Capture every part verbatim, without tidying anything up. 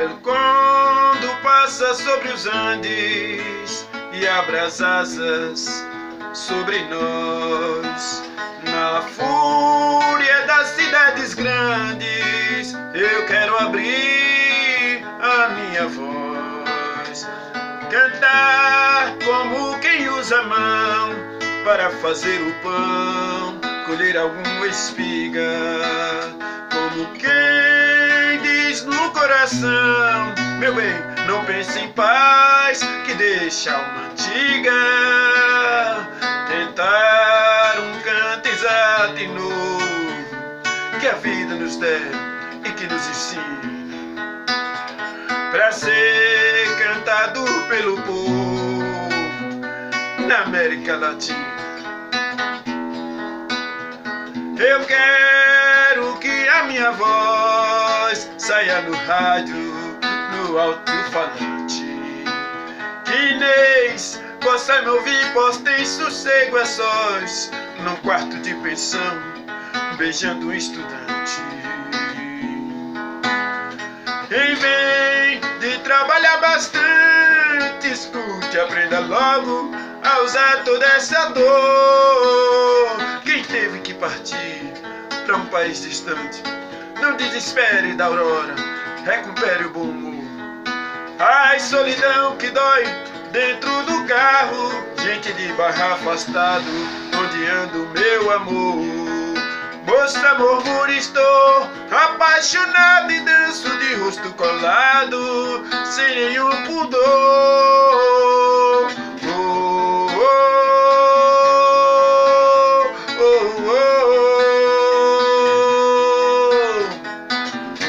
belo quando passa sobre os Andes e abre as asas sobre nós. Na fúria das cidades grandes, eu quero abrir a minha voz, cantar como quem usa a mão para fazer o pão, colher alguma espiga, como quem diz no coração: meu bem, não pense em paz, que deixa a alma antiga, tentar um canto exato e novo que a vida nos der e que nos ensine, pra ser cantado pelo povo na América Latina. Eu quero que a minha voz saia no rádio, no alto-falante, que Inês possa me ouvir, possa ter sossego a sós, num quarto de pensão, beijando um estudante. Quem vem de trabalhar bastante, escute, aprenda logo a usar toda essa dor. Quem teve que partir para um país distante, não desespere da aurora, recupere o bom humor. Ai, solidão que dói dentro do carro, gente de barra afastado, onde anda o meu amor. Moça, murmura, estou apaixonado e danço de rosto colado, sem nenhum pudor. Oh, oh, oh, oh, oh,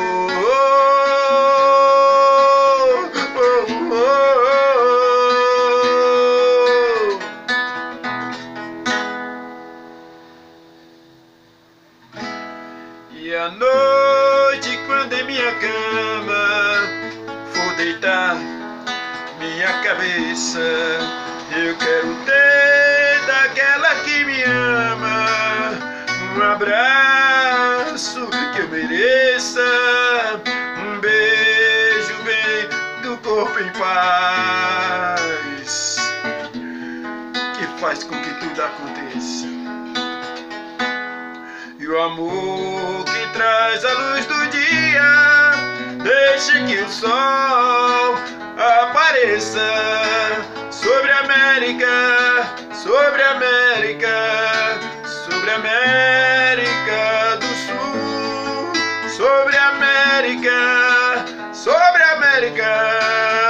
oh, oh, E à noite, quando em minha cama for deitar minha cabeça, eu quero ter daquela que me ama um abraço que eu mereça, um beijo bem do corpo em paz, que faz com que tudo aconteça. E o amor que traz a luz do dia, deixe que o sol apareça sobre a América, sobre a América, sobre a América do Sul, sobre a América, sobre a América.